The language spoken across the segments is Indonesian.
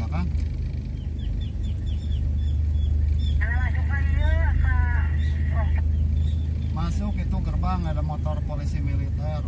belakang. Masuk itu gerbang ada motor polisi militer.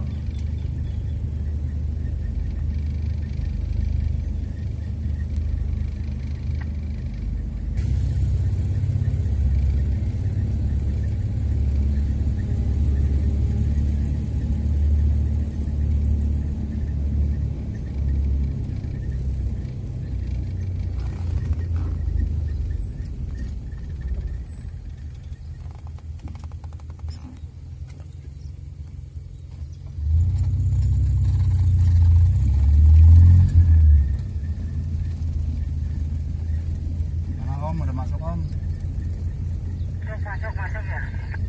Udah masuk Om. Terus masuk ya.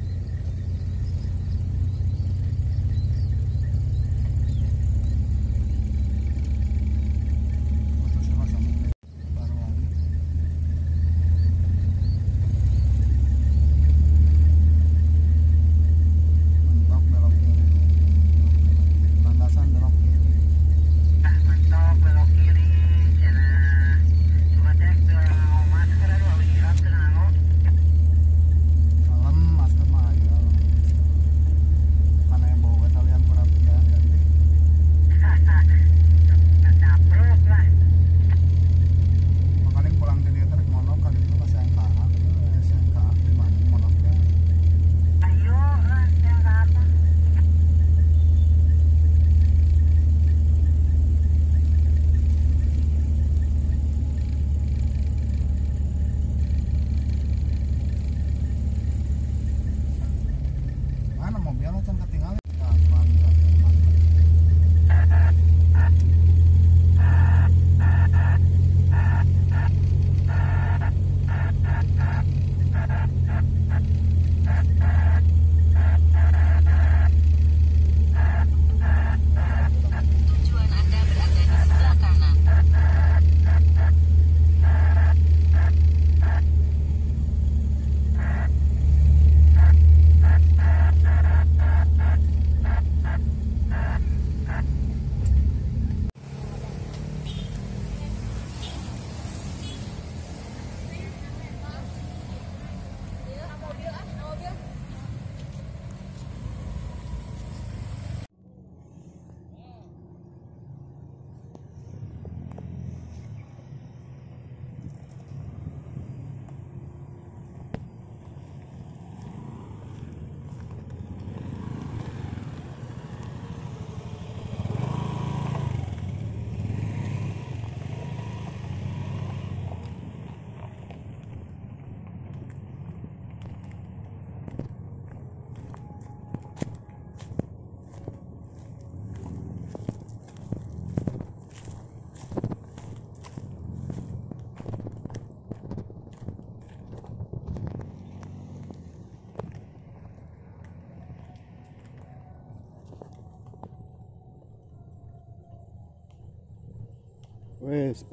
Wes,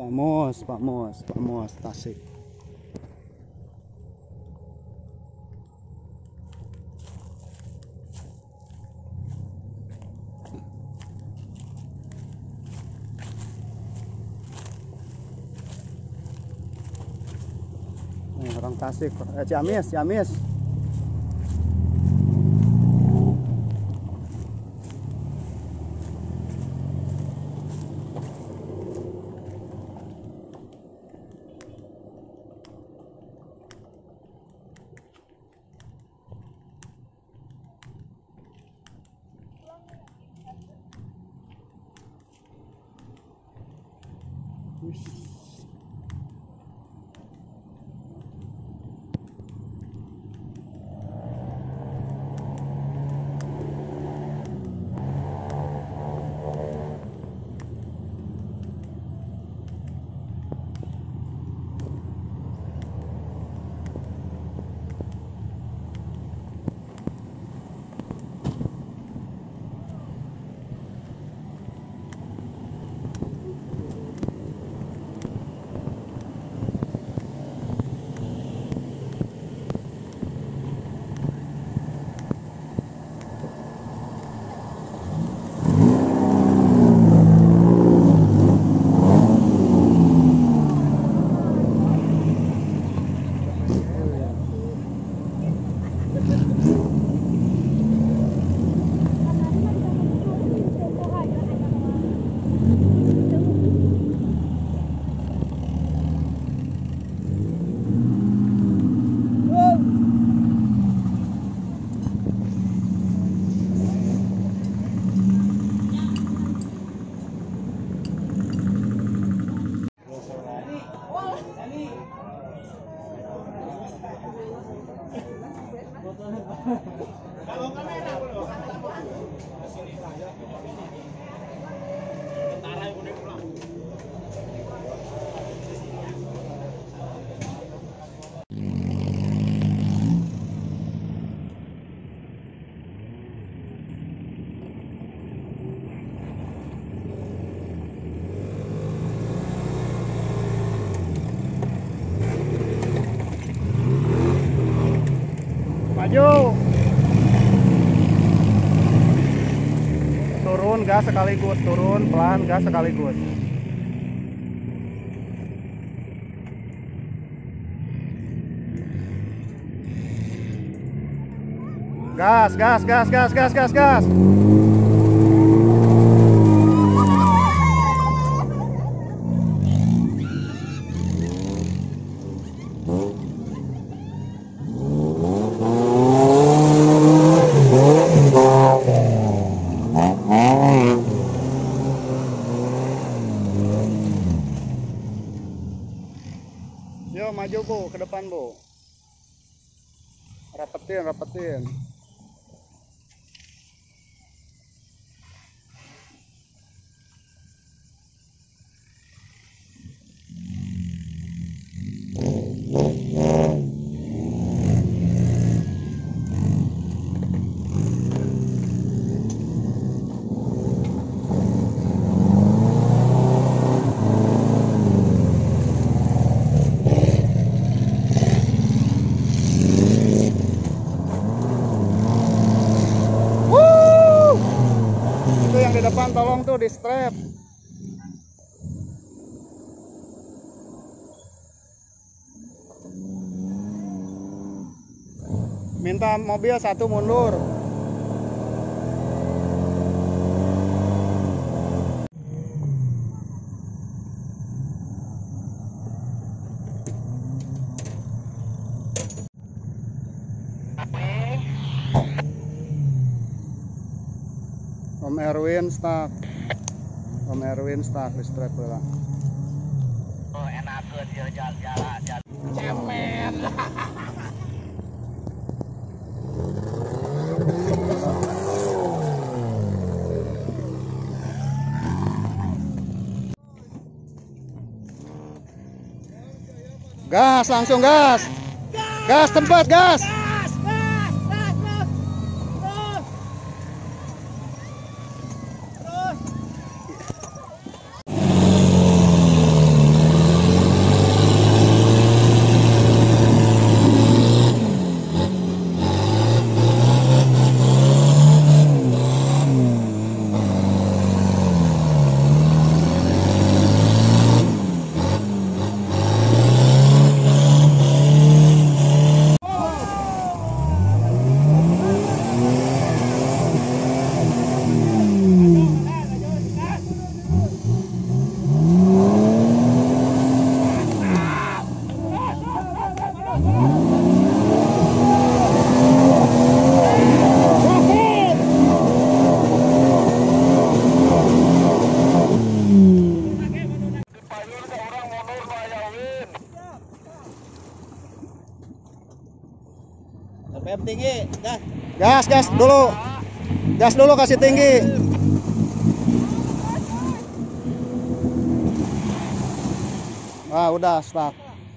Pak Mos, Tasik. Orang Tasik, Ciamis. Maju. Turun gas sekaligus, turun pelan gas sekaligus. Gas, gas, gas, gas, gas, gas, gas. Yo maju Bu, ke depan Bu. Rapetin, rapetin. Itu yang di depan tolong tuh di strap. Minta mobil satu mundur. Om Erwin stuck. Om Erwin stuck di strap lah. Oh, enak ke dia jalan. Cemen. Gas, langsung gas. Gas tempat, gas. RPM tinggi, gas. Gas, gas dulu. Gas dulu kasih tinggi. Ah, udah stuck.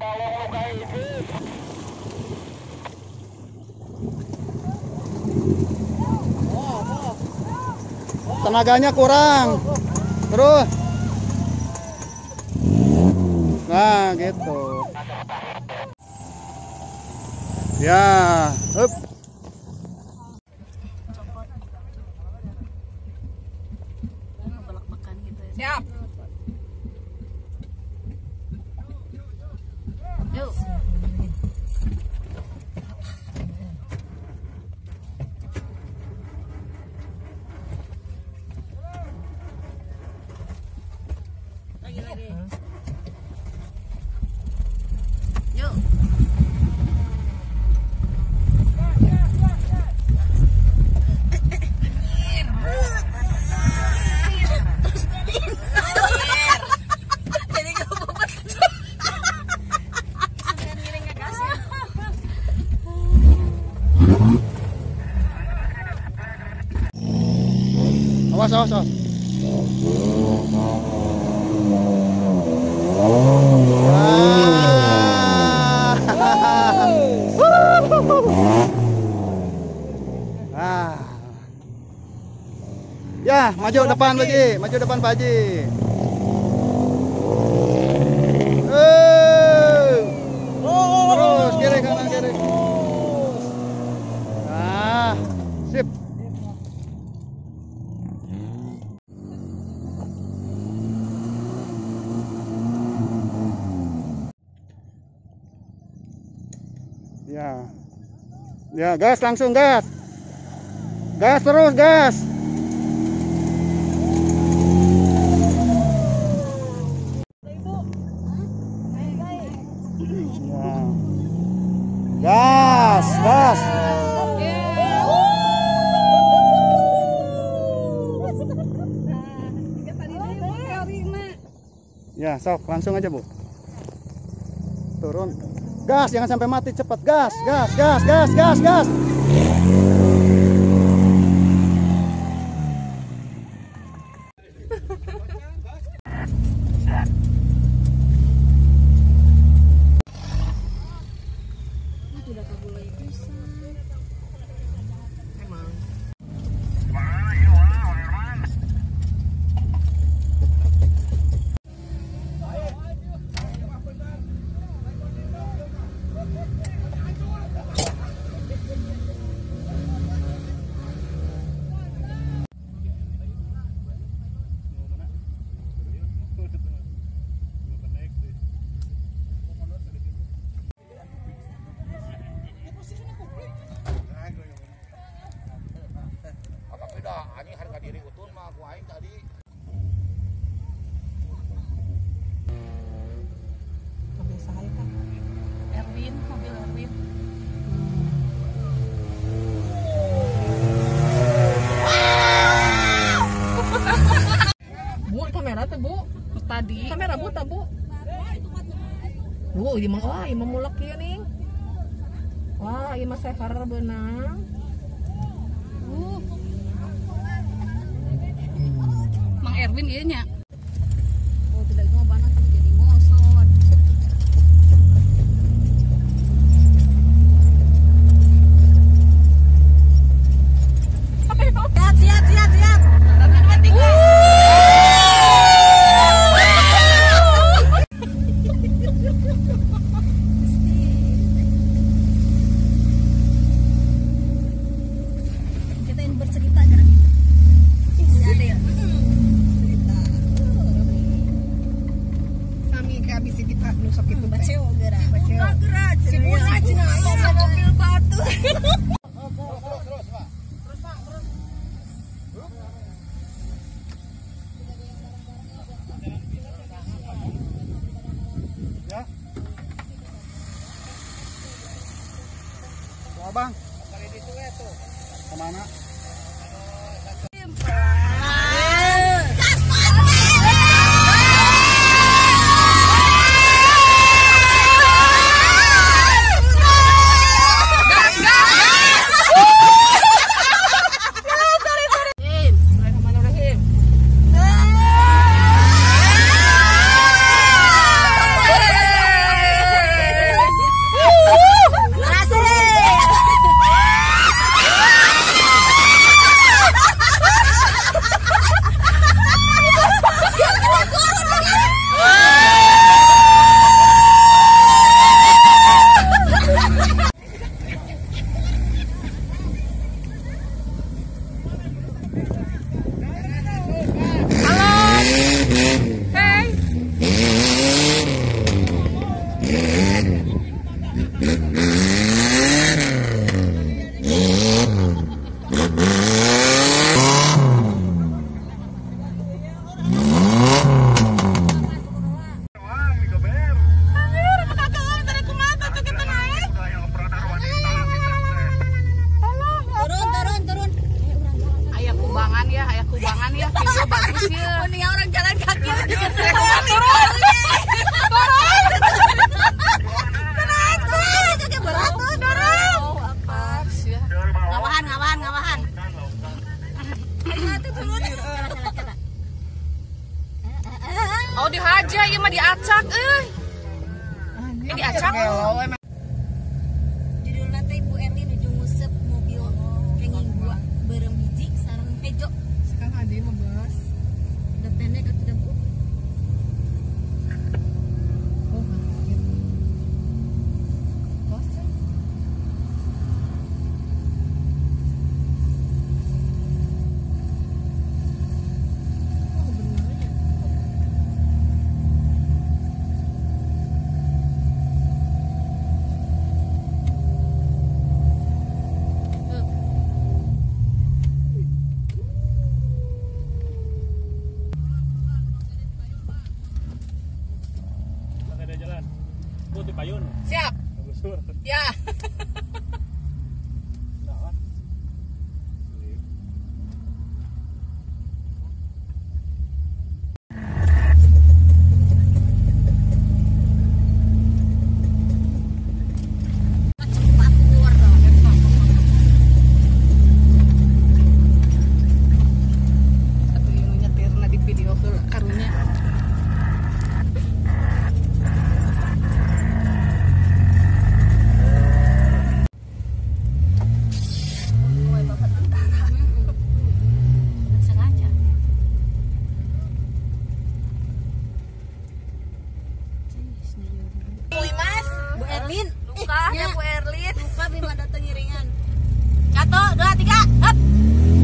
Tenaganya kurang. Terus. Nah, gitu. Ya, up. Siap. Yuk. Lagi. Yuk. Awas, awas, awas. Ah. Ya, maju depan Pak Haji, maju depan Pak Haji. Terus kiri kanan kiri. Nah, sip. Ya. Ya, gas langsung gas. Gas terus, gas. Ya. Gas, gas. Ya, sok langsung aja, Bu. Turun. Gas, jangan sampai mati, cepat. Gas, gas, gas, gas, gas, gas. Anjing harga diri utun mah aku aing tadi. Mobil saya kan. Erwin, mobil Erwin. Bu, kamera tuh, Bu. Tadi. Kamera Bu, tak Bu. Bu, ini mah wah, ini mulak ieu ning. Wah, ini mah seher beunang. Mang Erwin ieu nya. Oh, tidak ngobana tuh jadi ngosot. Siap. Kita ingin bercerita kan? Ada ya? Cerita. Sami kabisi kita nu sok kitu teh. Baceo geura. Gerak. Si Buna cenah aya mobil batu. Wah, Bang. Kemana? Putih payun. Siap. Busur. Ya. Luka, Bu Erlin. Luka bima datang iringan. 1, 2, 3, hop.